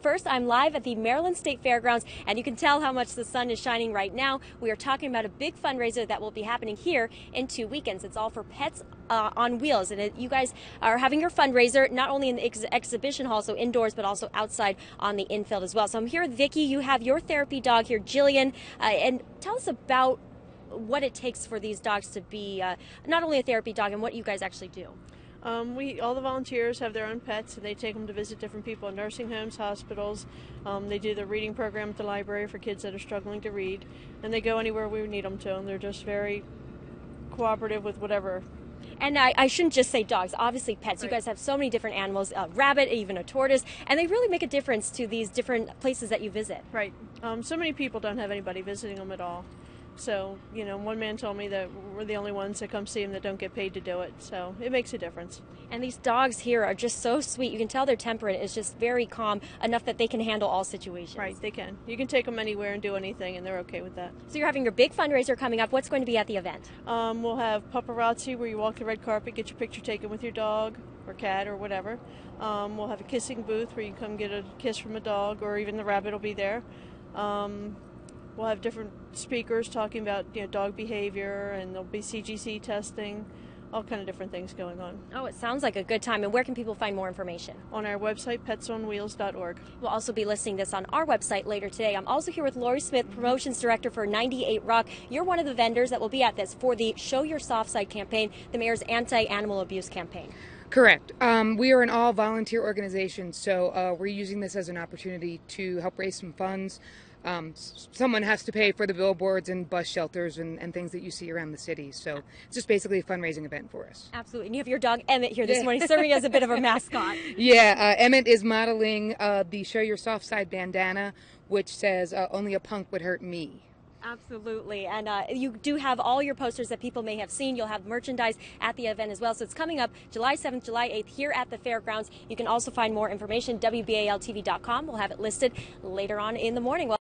first, I'm live at the Maryland State Fairgrounds, and you can tell how much the sun is shining right now. We are talking about a big fundraiser that will be happening here in 2 weekends. It's all for Pets on Wheels, and you guys are having your fundraiser not only in the exhibition hall, so indoors, but also outside on the infield as well. So I'm here with Vicki. You have your therapy dog here, Jillian, and tell us about what it takes for these dogs to be not only a therapy dog and what you guys actually do. All the volunteers have their own pets, and they take them to visit different people in nursing homes, hospitals. They do the reading program at the library for kids that are struggling to read, and they go anywhere we need them to, and they're just very cooperative with whatever. And I shouldn't just say dogs, obviously pets. Right. You guys have so many different animals, a rabbit, even a tortoise, and they really make a difference to these different places that you visit. Right. So many people don't have anybody visiting them at all. So, one man told me that we're the only ones that come see him that don't get paid to do it. So it makes a difference. And these dogs here are just so sweet. You can tell their temperament is just very calm, enough that they can handle all situations. Right, they can. You can take them anywhere and do anything, and they're okay with that. So you're having your big fundraiser coming up. What's going to be at the event? We'll have paparazzi, where you walk the red carpet, get your picture taken with your dog or cat or whatever. We'll have a kissing booth where you can come get a kiss from a dog, or even the rabbit will be there. We'll have different speakers talking about dog behavior, and there'll be CGC testing, all kind of different things going on. Oh, it sounds like a good time. And where can people find more information? On our website, petsonwheels.org. We'll also be listing this on our website later today. I'm also here with Lori Smith, Promotions Director for 98 Rock. You're one of the vendors that will be at this for the Show Your Soft Side campaign, the mayor's anti-animal abuse campaign. Correct. We are an all-volunteer organization, so we're using this as an opportunity to help raise some funds. Someone has to pay for the billboards and bus shelters and things that you see around the city. So it's just basically a fundraising event for us. Absolutely. And you have your dog Emmett here this morning serving as a bit of a mascot. Yeah, Emmett is modeling the Show Your Soft Side bandana, which says, only a punk would hurt me. Absolutely. And you do have all your posters that people may have seen. You'll have merchandise at the event as well. So it's coming up July 7th, July 8th here at the fairgrounds. You can also find more information, WBAL-TV.com. We'll have it listed later on in the morning.